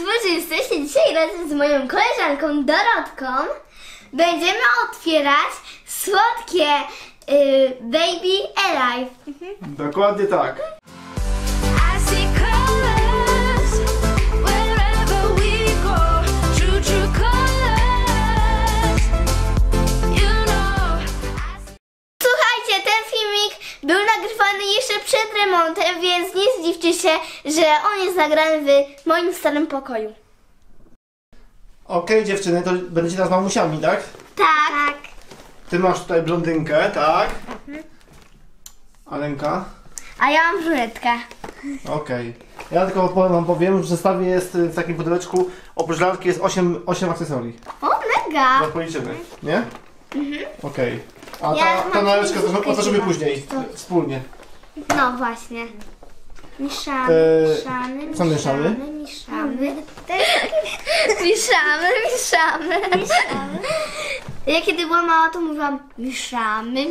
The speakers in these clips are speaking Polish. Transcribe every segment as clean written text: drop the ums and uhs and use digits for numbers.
super, że jesteście dzisiaj razem z moją koleżanką Dorotką. Będziemy otwierać słodkie Baby Alive. Dokładnie tak. Słuchajcie, ten filmik był nagrywany jeszcze przed remontem, więc nie zdziwcie się, że on jest nagrany w moim starym pokoju. Okej, dziewczyny, to będziecie teraz mamusiami, tak? Tak. Ty masz tutaj blondynkę, tak? Alenka? A ja mam brunetkę. Okej. Ja tylko wam powiem, że w zestawie jest w takim pudełeczku, oprócz lalki jest 8 akcesorii. O, mega! No policzymy, nie? Okej. A Ja ta mam naleczka zupkę otworzymy chyba. później, wspólnie. No właśnie. Mieszamy, mieszamy, co mieszamy? mieszamy. Mieszamy. Ja kiedy byłam mała, to mówiłam mieszamy.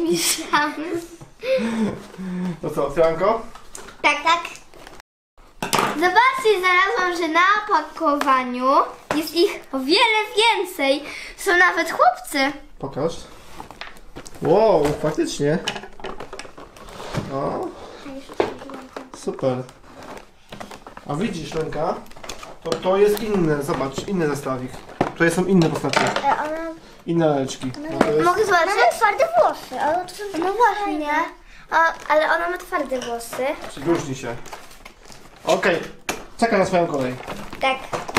To co, otwieranko? Tak. Zobaczcie, znalazłam, że na opakowaniu jest ich o wiele więcej. Są nawet chłopcy. Pokaż. Wow, faktycznie. O, super. A widzisz, Lenka? To jest inne, zobacz, inny zestawik. Tutaj są inne postacie, inne laleczki. No to jest... Mogę zobaczyć? Mamy twarde włosy, ale to są No właśnie. Ale ona ma twarde włosy. Różni się. Okej, czekaj na swoją kolej. Tak.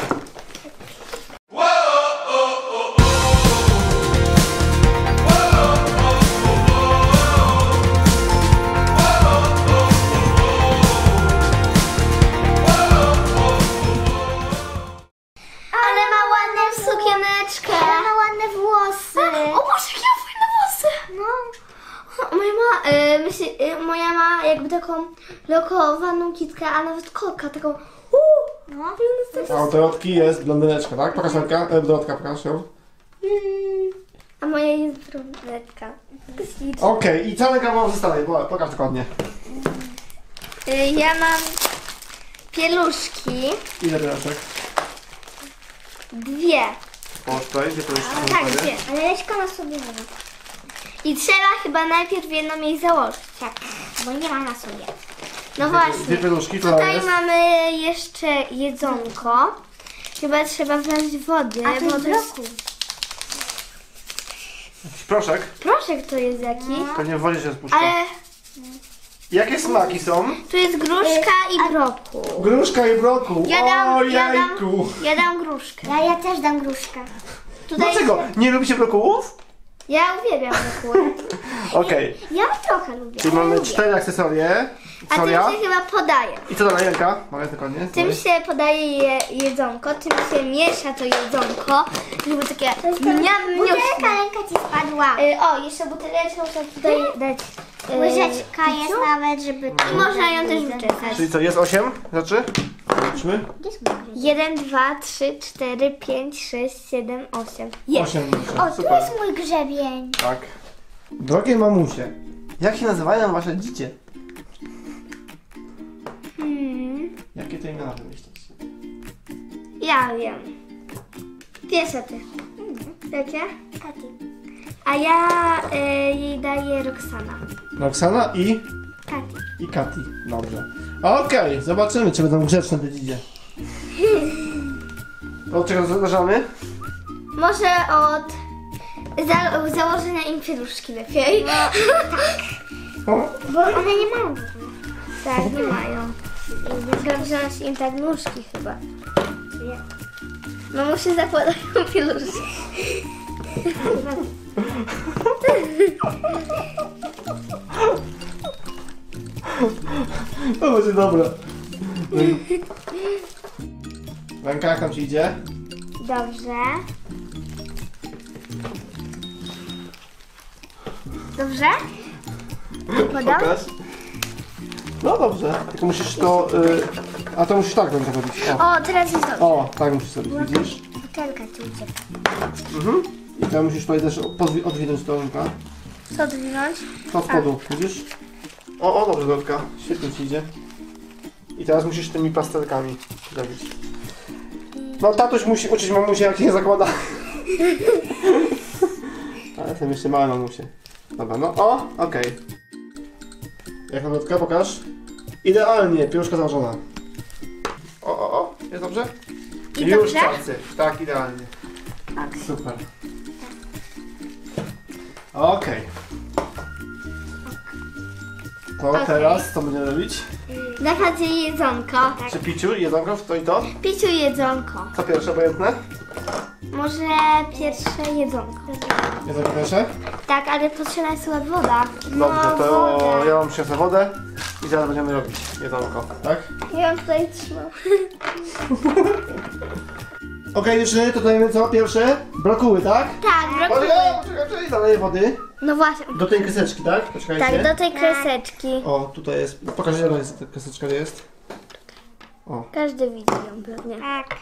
Ale ma ładną sukieneczkę. Ale ma ładne włosy. O Boże, jakie ma fajne włosy. No. Moja ma jakby taką lokowaną kitkę, a nawet kolkę taką. No. A u Dorotki jest blondyneczka, tak? Pokaż Lenka, Dorotka, pokaż ją. A moja jest brunetka. Okej, i co Lenka ma w zestawie? Pokaż dokładnie. Ja mam pieluszki. Ile pieluszek? 2. O, tutaj, gdzie pieluszki są Tak, tutaj? 2. Ale Leśka ma sobie nowe. I trzeba chyba najpierw jedną jej założyć. Tak, bo nie ma na sobie. No Dwie właśnie. pieluszki, to Tutaj jest? mamy jeszcze jedzonko. Chyba trzeba wlać wody, A to bo jest to jest... brokuł. Jakiś proszek? Proszek to jest jakiś. Pewnie w wodzie się spuszcza. Ale Jakie smaki są? tu jest gruszka i brokuł. Gruszka i brokuł. O Ja dam gruszkę. Ja też dam gruszkę. Tutaj Dlaczego? Nie lubicie brokułów? Ja uwielbiam brokuły. Okej. Ja trochę lubię. Czyli mamy 4 akcesorie. A tym Soria. się chyba podaje. I co dalej, Lenka? Mogę tylko nie? Tym się podaje jedzonko, tym się miesza to jedzonko, żeby takie Butelka ręka ci spadła. O, jeszcze buteleczkę muszę tutaj dać. Łyżeczka jest nawet, żeby... I można ją też wyczesać. Czyli co, jest 8 rzeczy? Zobaczmy. 1, 2, 3, 4, 5, 6, 7, 8. Jest. 8 O, tu super. jest mój grzebień. Tak. Drogie mamusie, jak się nazywają wasze dziecię? Jakie to imiona wymyślić? Ja wiem. Wiesz o ty. Wiecie? Katy. A ja jej daję Roxana. Roxana i Katy. Katy. Dobrze. Okej, zobaczymy, czy będą grzeczne te dzidzie. Od czego zaczynamy? Może od założenia im pieluszki lepiej. O, Bo one nie mają. Tak, nie mają. Muszę wziąć im tak nóżki chyba. No muszę zakładają pieluszki. to będzie dobre. Lenka, jak tam ci idzie? Dobrze. Dobrze? Podam? Pokaż. No dobrze, tylko musisz to... a to musisz tak będzie robić. O, teraz jest dobrze. O, tak musisz robić, widzisz? Butelka ci ucieka. I to musisz tutaj też odwinąć to Lenka. Co odwinąć? To od spodu, widzisz? O, dobrze, Dorotka. Świetnie ci idzie. I teraz musisz tymi pastelkami zrobić. No tatuś musi uczyć mamusię, jak się zakłada. Ale jestem jeszcze mały mamusie. Dobra, no o, okej. Jak notka, pokaż. Idealnie, piłuszka założona. O, jest dobrze? I już dobrze? tacy. Tak, idealnie. Ok. Super. Okej. To Okej. teraz co będziemy robić? Na razie jedzonko. Czy piciu, jedzonko, to i to? Piciu jedzonko. Co pierwsze, obojętne? Może pierwsze jedzonko. Jedzonko pierwsze? Tak, ale potrzebna jest chyba woda. Dobrze, to woda. ja mam przyniosę wodę i zaraz będziemy robić jedzonko, tak? Ja ją tutaj trzymam. Okej, dziewczyny, to dajemy co? Pierwsze? Brokuły, tak? Tak, brokuły. Poczekaj, zaleję wody. No właśnie. Do tej kreseczki, tak? Poczekajcie. Tak, do tej kreseczki. O, tutaj jest. Pokaż, jaka jest ta kreseczka, gdzie jest. O. Każdy widzi ją pewnie. Tak.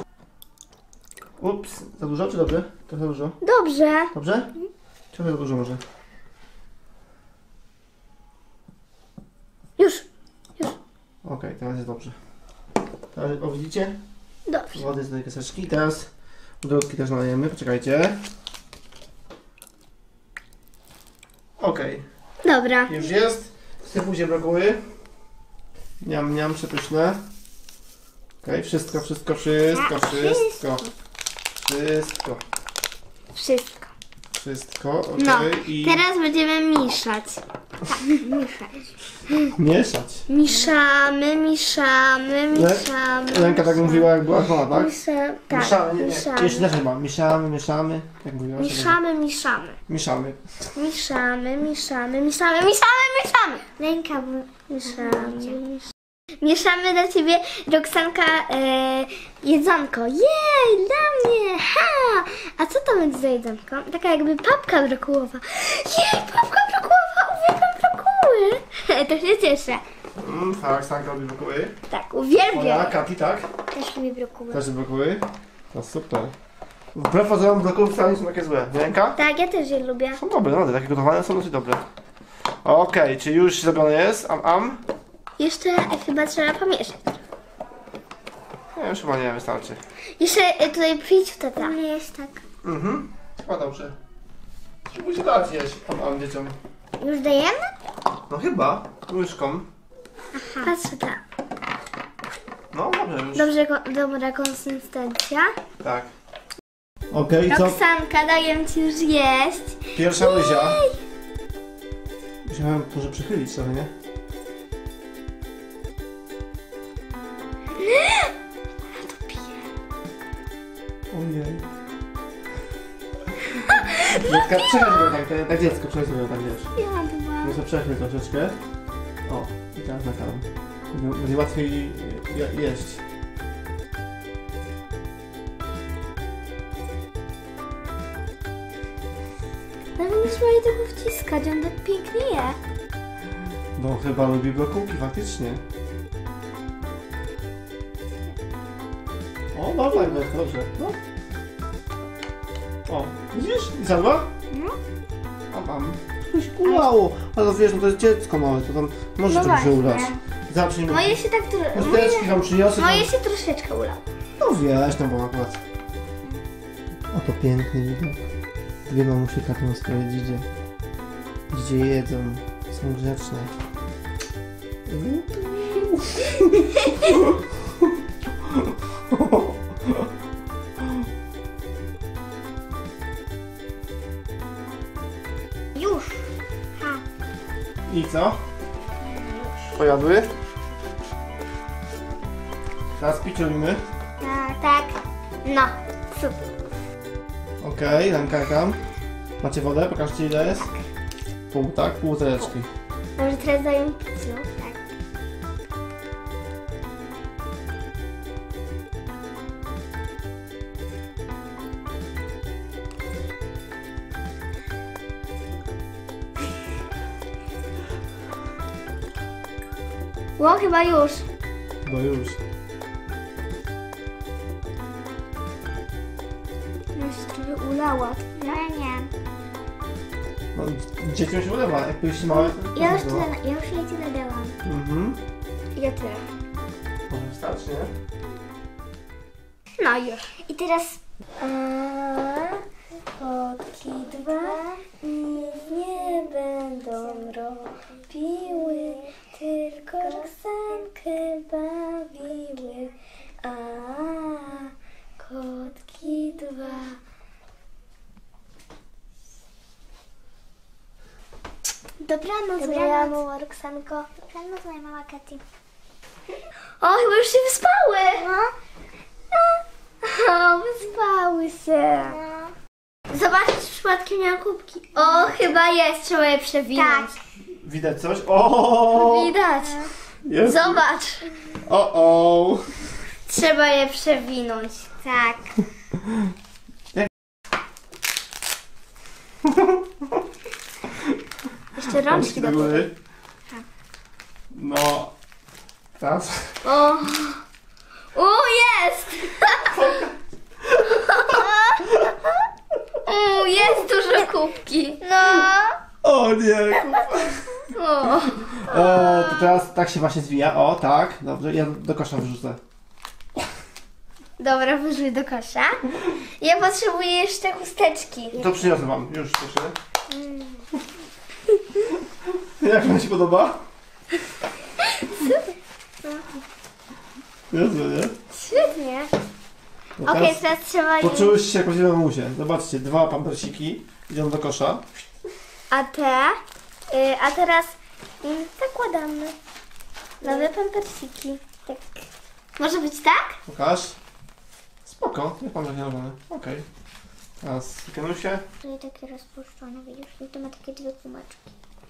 Ups, za dużo czy dobrze? Trochę dużo. Dobrze. Dobrze? Trochę za dużo może. Już. Okej, teraz jest dobrze. Teraz, o widzicie? Dobrze. Wody z tej kreseczki. Teraz drutki też nalejemy, poczekajcie. Okej, Dobra. już jest. Sypujcie brokuły. Niam, przepyszne. Okej, wszystko. Wszystko. Okej, No, i teraz będziemy mieszać. mieszać. Mieszamy. Lenka tak mówiła, jak była chora, tak? Tak, Mieszamy, nie. mieszamy. Jeszcze też chyba. Mieszamy. Jak mówiła? Mieszamy. Mieszamy. Ręka, bo... Mieszamy dla ciebie, Roxanka, jedzonko. Jej, dla mnie, ha! A co to będzie za jedzonko? Taka jakby papka brokułowa. Jej, papka brokułowa, uwielbiam brokuły. To się cieszę. Tak, Stanka robi brokuły. Tak, Moja, uwielbiam. Kati, tak? Też lubię brokuły. Też brokuły. To super. Wbrew pozorom brokuły wcale nie są takie złe. Ręka? Tak, ja też je lubię. Są dobre, naprawdę. Takie gotowane są dosyć dobre. Okej, czy już zrobione jest? Jeszcze chyba trzeba pomieszać. Nie, już chyba nie, wystarczy. Jeszcze tutaj przyjdź tata. Nie jest tak. Chyba dobrze. Musi dać jeść dzieciom. Już dajemy? No chyba. Łyżką. Patrz tata. No dobrze już. Dobra konsystencja. Tak. Okej, co? Roxanka, daję ci już jeść. Pierwsza łyża. Musiałem może przychylić trochę, nie? Ojej. Dziecka, przechyl sobie tak dziecko, przechyl sobie tak, wiesz. Ja byłam. Muszę przechyl troszeczkę. O, i teraz nakalam. Będzie łatwiej jeść. Nawet nie śmiej tego wciskać, on tak pięknie je. No chyba lubi brokułki, faktycznie. O, dobra, dobrze. No. O, widzisz? I zjadła? No. Mam. To się ulało. Ale wiesz, no to jest dziecko małe, to tam może No to się właśnie. ulać. Zacznij. Moje się tak Chusteczki tam przyniosę. Moje się troszeczkę ulało. No wiesz, no bo akurat. Oto piękny widok. Dwie mamusie katują swoje dzidzie. Dzidzie jedzą, są grzeczne. Już. I co? Pojadły? Teraz piciolimy. Tak. No, super. Okej, Lenka. Macie wodę? Pokażcie ile jest. Pół, tak? Pół buteleczki. Może teraz daję piciu. Tak. Ło, chyba już. Bo już. Już się trochę ulała. Ja nie. No, dzieciom się ulewa, jak byliście małe. To Ja już było. jej tyle dałam. Mhm. Ja tyle. Może wystarczy, nie? No już. I teraz Kotki dwa nic nie będą robiły, tylko Roxankę bawiły. A kotki dwa. Dobranoc, moja mała Roxanko. dobranoc, moja mała Katy. O, chyba już się wyspały. No, O, wyspały się. no. Zobacz, czy przypadkiem miała kubki. O, chyba jest, trzeba je przewinąć. Tak. Widać coś? O! Widać. Jest. Zobacz, O! trzeba je przewinąć. Tak. Jeszcze rączki do góry. No. Teraz? O, jest! O, jest dużo kubki. No. O nie! O. To teraz tak się właśnie zwija. O, tak. Dobrze, ja do kosza wyrzucę. Dobra, wyrzuć do kosza. Ja potrzebuję jeszcze chusteczki. To przyniosę wam. Już cieszę. Jak wam się podoba? Jezu, nie? Świetnie. No Okej, teraz trzeba je... poczułyście się jak prawdziwe mamusie. Zobaczcie, 2 pampersiki idą do kosza. A teraz zakładamy nowe pampersiki. Tak. Może być tak? Pokaż. Spoko, nie pan tak nałożony. Okej. Teraz się. To jest takie rozpuszczone, widzisz? I to ma takie dwie gumeczki.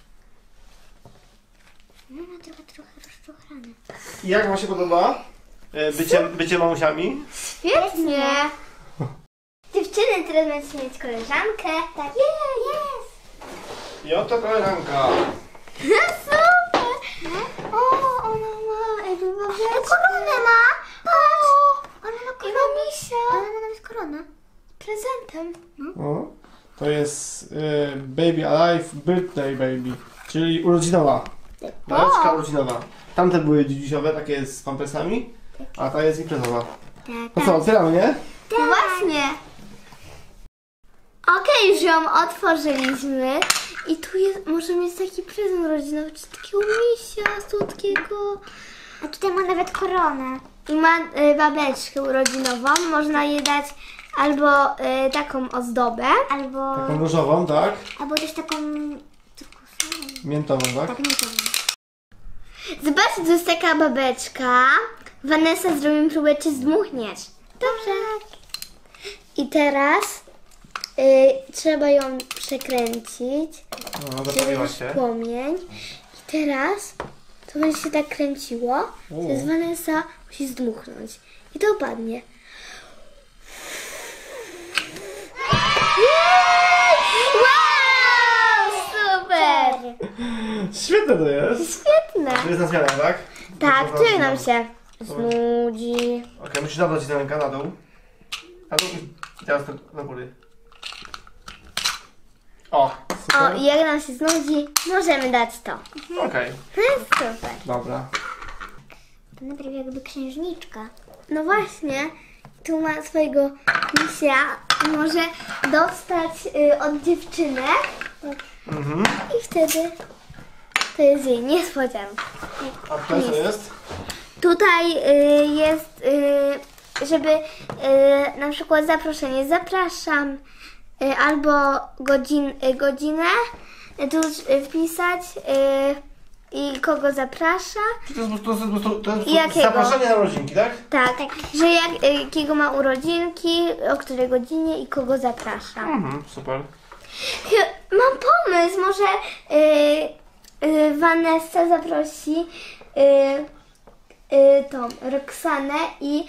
No, ma trochę rozczochrane. I jak wam się podoba bycie mamusiami? Świetnie. Dziewczyny, teraz będziecie mieć koleżankę. Tak. Jest. I oto koleżanka. Super. O, ona ma jakby babeczkę. Koronę ma! Patrz! Ona ma I koronę. ma misia. Ona ma nawet koronę. Prezentem. O, to jest Baby Alive Birthday Baby, czyli urodzinowa. Laleczka urodzinowa. Tamte były dzidziusiowe, takie z pampersami, a ta jest imprezowa. No co, otwieramy, nie? No właśnie. Okej, już ją otworzyliśmy. I tu jest, może mieć taki prezent rodzinowy, czy takiego misia słodkiego. A tutaj ma nawet koronę. I ma babeczkę urodzinową. Można jej dać albo taką ozdobę. Albo Różową, tak? też taką turkusową. Miętową, tak? Tak, nie wiem. Zobaczcie, to jest taka babeczka. Vanessa, zrobimy próbę, czy zdmuchniesz. Dobrze. I teraz trzeba ją przekręcić. No, Żeby zapowiła już się. płomień. I teraz to będzie się tak kręciło. Teraz Vanessa musi zdmuchnąć. I to opadnie. Wow! Super! Świetne to jest. Świetne. To jest na zmianę, tak? Tak, To tu nam się znudzi. Okej, musisz nabrać rękę na dół. Na dół i teraz do góry. O, super. O, i jak nam się znudzi, możemy dać to. Okej, To jest super. dobra. To naprawdę jakby księżniczka. No właśnie, tu ma swojego misia. Może dostać od dziewczyny. Mhm. I wtedy to jest jej niespodzianka. A tutaj co jest? Tutaj jest, żeby na przykład zaproszenie zapraszam albo godzinę tu wpisać i kogo zaprasza. To jest po prostu Jakiego? zaproszenie na rodzinki, tak? Tak, że jakiego ma urodzinki, o której godzinie i kogo zaprasza. Mhm, super. Mam pomysł, może Vanessa zaprosi tą Roxanę i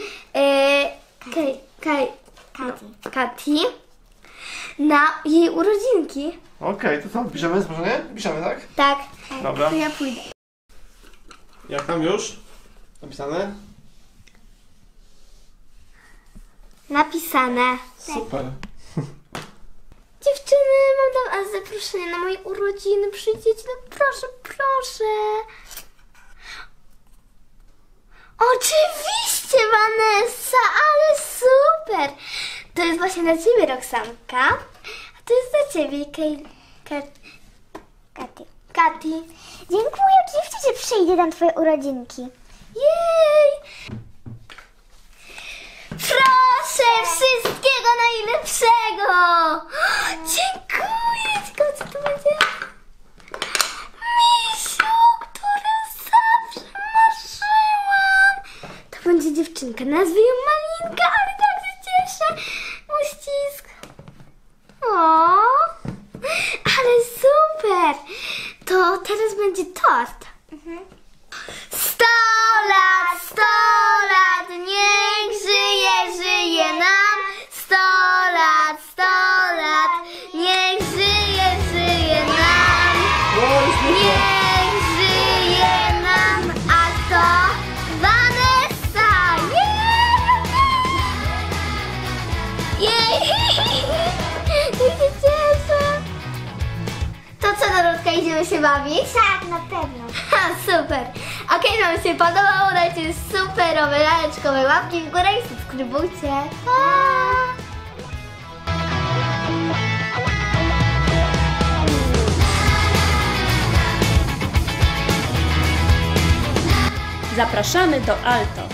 Katy na jej urodzinki. Okej, to co? Piszemy zaproszenie? Piszemy, tak? Tak, Dobra. to ja pójdę. Jak tam już? Napisane? Napisane. Super. Dziewczyny, mam tam zaproszenie na moje urodziny, przyjdziecie, no proszę, proszę. Oczywiście, Vanessa, ale super. super! To jest właśnie dla ciebie, Roxanka. A to jest dla ciebie, Katy. Dziękuję, oczywiście, że przyjdę na twoje urodzinki. Jej! Proszę, wszystkiego najlepszego! Dziękuję! Ciekawe, co to będzie? Misiu, który zawsze marzyłam! To będzie dziewczynka, nazwę ją Malinka, ale tak się cieszę! Uścisk! O, ale super! To teraz będzie tort. 100 lat, niech żyje nam. 100 lat, niech żyje nam. Niech żyje nam, a to Vanessa. Jej! Jak się cieszę. To co, Dorotka, idziemy się bawić? Tak, na pewno. Ha, super! Okej, wam się podobało, dajcie superowe laleczkowe łapki w górę i subskrybujcie. Pa! Zapraszamy do Alto.